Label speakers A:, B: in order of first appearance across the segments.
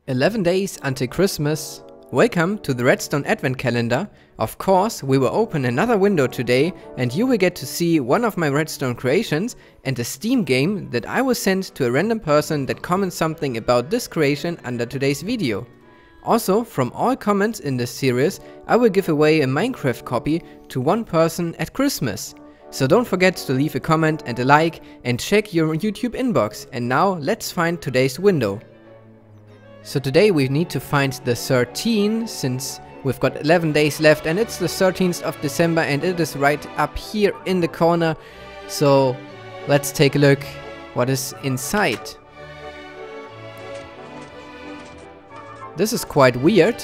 A: 11 days until Christmas. Welcome to the Redstone Advent Calendar. Of course, we will open another window today and you will get to see one of my Redstone creations and a Steam game that I will send to a random person that comments something about this creation under today's video. Also, from all comments in this series, I will give away a Minecraft copy to one person at Christmas. So don't forget to leave a comment and a like and check your YouTube inbox. And now let's find today's window. So today we need to find the 13, since we've got 11 days left and it's the 13th of December and it is right up here in the corner. So let's take a look what is inside. This is quite weird.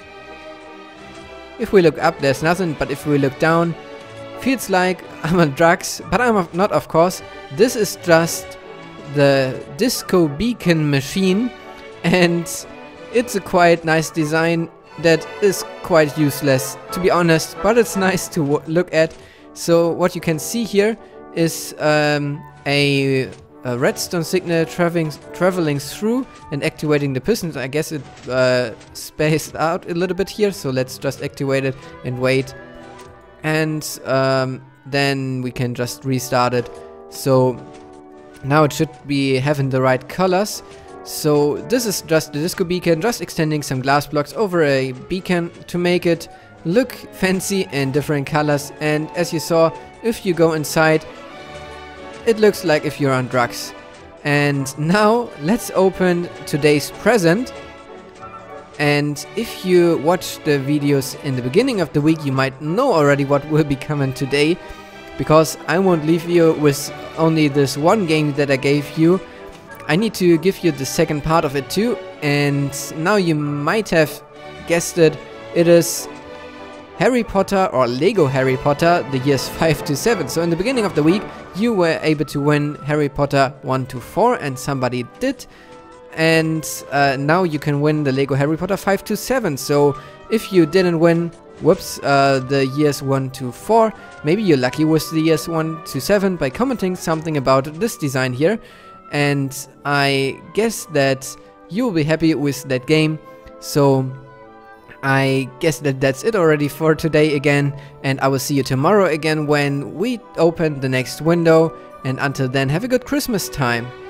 A: If we look up there's nothing, but if we look down, feels like I'm on drugs, but I'm not, of course. This is just the disco beacon machine. And it's a quite nice design that is quite useless, to be honest, but it's nice to look at. So what you can see here is a redstone signal traveling through and activating the pistons. I guess it spaced out a little bit here, so let's just activate it and wait. And then we can just restart it. So now it should be having the right colors. So this is just the disco beacon, just extending some glass blocks over a beacon to make it look fancy in different colors. And as you saw, if you go inside, it looks like if you're on drugs. And now let's open today's present. And if you watch the videos in the beginning of the week, you might know already what will be coming today, because I won't leave you with only this one game that I gave you. I need to give you the second part of it too, and now you might have guessed it. It is Harry Potter or Lego Harry Potter, the years 5 to 7. So in the beginning of the week, you were able to win Harry Potter 1 to 4, and somebody did. And now you can win the Lego Harry Potter 5 to 7. So if you didn't win, whoops, the years 1 to 4, maybe you're lucky with the years 1 to 7 by commenting something about this design here. And I guess that you will be happy with that game. So I guess that that's it already for today again. And I will see you tomorrow again when we open the next window. And until then, have a good Christmas time.